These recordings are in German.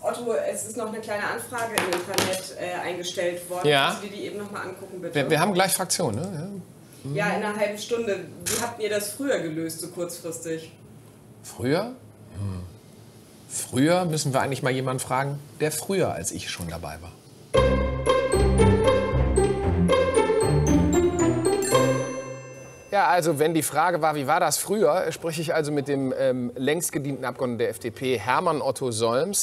Otto, es ist noch eine kleine Anfrage im Internet eingestellt worden. Ja. Kannst du dir die eben noch mal angucken, bitte? Wir haben gleich Fraktion, ne? Ja, in einer halben Stunde. Wie habt ihr das früher gelöst, so kurzfristig? Früher? Früher müssen wir eigentlich mal jemanden fragen, der früher als ich schon dabei war. Ja, also wenn die Frage war, wie war das früher, spreche ich also mit dem längst gedienten Abgeordneten der FDP, Hermann Otto Solms.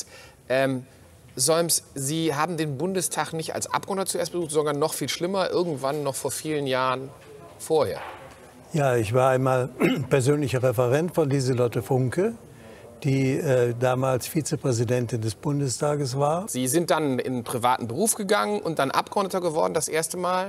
Solms, Sie haben den Bundestag nicht als Abgeordneter zuerst besucht, sondern noch viel schlimmer, irgendwann noch vor vielen Jahren vorher. Ja, ich war einmal persönlicher Referent von Lieselotte Funke, die damals Vizepräsidentin des Bundestages war. Sie sind dann in einen privaten Beruf gegangen und dann Abgeordneter geworden, das erste Mal?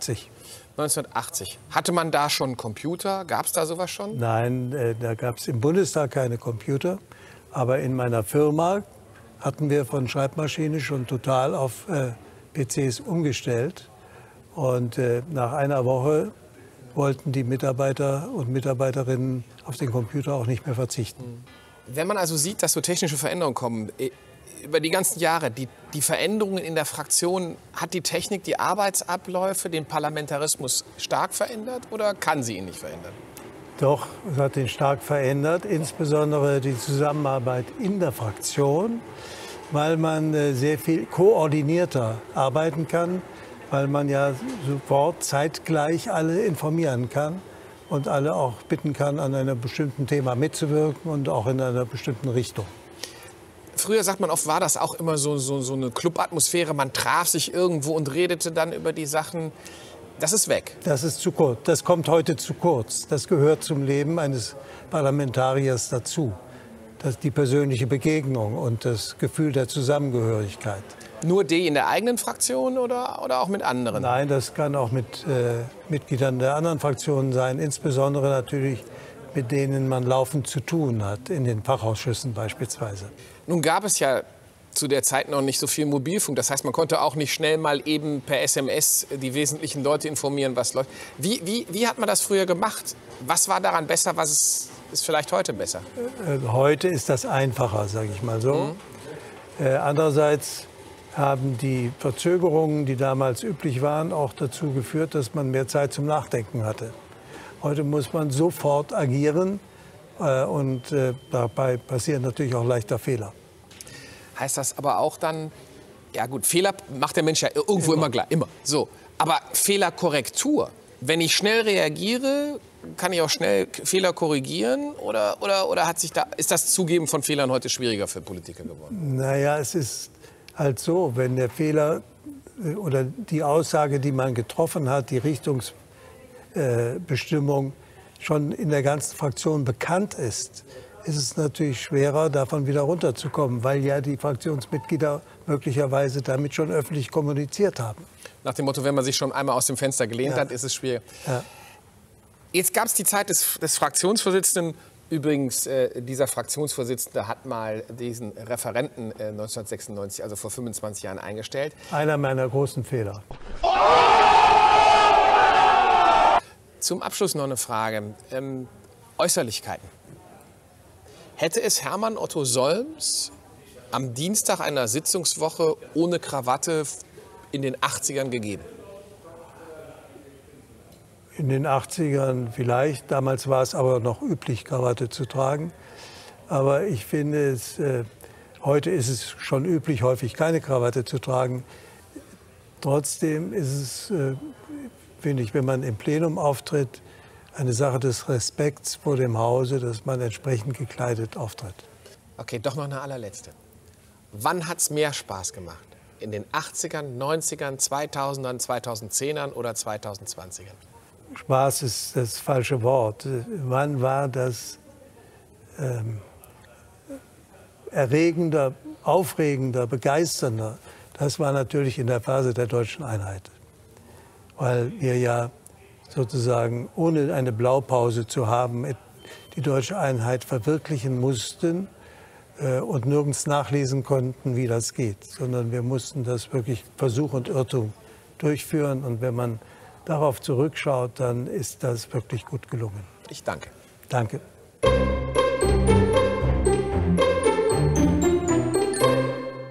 1980. Hatte man da schon Computer? Gab es da sowas schon? Nein, da gab es im Bundestag keine Computer. Aber in meiner Firma hatten wir von Schreibmaschine schon total auf PCs umgestellt. Und nach einer Woche wollten die Mitarbeiter und Mitarbeiterinnen auf den Computer auch nicht mehr verzichten. Wenn man also sieht, dass so technische Veränderungen kommen, über die ganzen Jahre, die Veränderungen in der Fraktion, hat die Technik die Arbeitsabläufe, den Parlamentarismus stark verändert oder kann sie ihn nicht verändern? Doch, es hat ihn stark verändert, insbesondere die Zusammenarbeit in der Fraktion, weil man sehr viel koordinierter arbeiten kann, weil man ja sofort zeitgleich alle informieren kann und alle auch bitten kann, an einem bestimmten Thema mitzuwirken und auch in einer bestimmten Richtung. Früher, sagt man oft, war das auch immer so eine Clubatmosphäre. Man traf sich irgendwo und redete dann über die Sachen. Das ist weg. Das ist zu kurz. Das kommt heute zu kurz. Das gehört zum Leben eines Parlamentariers dazu. Die persönliche Begegnung und das Gefühl der Zusammengehörigkeit. Nur die in der eigenen Fraktion oder auch mit anderen? Nein, das kann auch mit Mitgliedern der anderen Fraktionen sein. Insbesondere natürlich mit denen man laufend zu tun hat, in den Fachausschüssen beispielsweise. Nun gab es ja zu der Zeit noch nicht so viel Mobilfunk. Das heißt, man konnte auch nicht schnell mal eben per SMS die wesentlichen Leute informieren, was läuft. Wie hat man das früher gemacht? Was war daran besser? Was ist vielleicht heute besser? Heute ist das einfacher, sage ich mal so. Andererseits haben die Verzögerungen, die damals üblich waren, auch dazu geführt, dass man mehr Zeit zum Nachdenken hatte. Heute muss man sofort agieren und dabei passieren natürlich auch leichter Fehler. Heißt das aber auch dann, ja gut, Fehler macht der Mensch ja irgendwo immer klar, immer. So, aber Fehlerkorrektur, wenn ich schnell reagiere, kann ich auch schnell Fehler korrigieren oder ist das Zugeben von Fehlern heute schwieriger für Politiker geworden? Naja, es ist halt so, wenn der Fehler oder die Aussage, die man getroffen hat, die Richtungsbestimmung schon in der ganzen Fraktion bekannt ist, ist es natürlich schwerer, davon wieder runterzukommen, weil ja die Fraktionsmitglieder möglicherweise damit schon öffentlich kommuniziert haben. Nach dem Motto, wenn man sich schon einmal aus dem Fenster gelehnt hat, ist es schwierig. Ja. Jetzt gab es die Zeit des Fraktionsvorsitzenden. Übrigens, dieser Fraktionsvorsitzende hat mal diesen Referenten 1996, also vor 25 Jahren, eingestellt. Einer meiner großen Fehler. Zum Abschluss noch eine Frage. Äußerlichkeiten. Hätte es Hermann Otto Solms am Dienstag einer Sitzungswoche ohne Krawatte in den 80ern gegeben? In den 80ern vielleicht. Damals war es aber noch üblich, Krawatte zu tragen. Aber ich finde, heute ist es schon üblich, häufig keine Krawatte zu tragen. Trotzdem ist es, finde ich, wenn man im Plenum auftritt, eine Sache des Respekts vor dem Hause, dass man entsprechend gekleidet auftritt. Okay, doch noch eine allerletzte. Wann hat es mehr Spaß gemacht? In den 80ern, 90ern, 2000ern, 2010ern oder 2020ern? Spaß ist das falsche Wort. Wann war das erregender, aufregender, begeisternder? Das war natürlich in der Phase der deutschen Einheit. Weil wir ja sozusagen, ohne eine Blaupause zu haben, die deutsche Einheit verwirklichen mussten und nirgends nachlesen konnten, wie das geht. Sondern wir mussten das wirklich Versuch und Irrtum durchführen. Und wenn man darauf zurückschaut, dann ist das wirklich gut gelungen. Ich danke. Danke.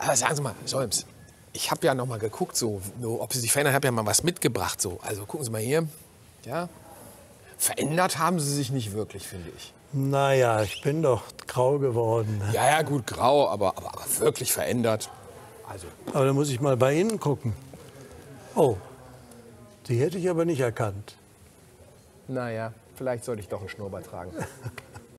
Aber sagen Sie mal, Solms, ich habe ja noch mal geguckt, so, ob Sie sich verändern. Ich habe ja mal was mitgebracht. So. Also gucken Sie mal hier. Ja. Verändert haben Sie sich nicht wirklich, finde ich. Naja, ich bin doch grau geworden. Ja, ja, gut, grau, aber wirklich verändert. Also. Aber da muss ich mal bei Ihnen gucken. Oh, die hätte ich aber nicht erkannt. Naja, vielleicht sollte ich doch einen Schnurrbart tragen.